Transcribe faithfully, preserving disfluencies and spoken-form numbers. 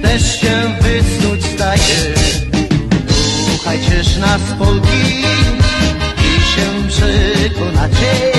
też się wysnuć zdaje. Słuchajcież nas Polki i się przekonacie.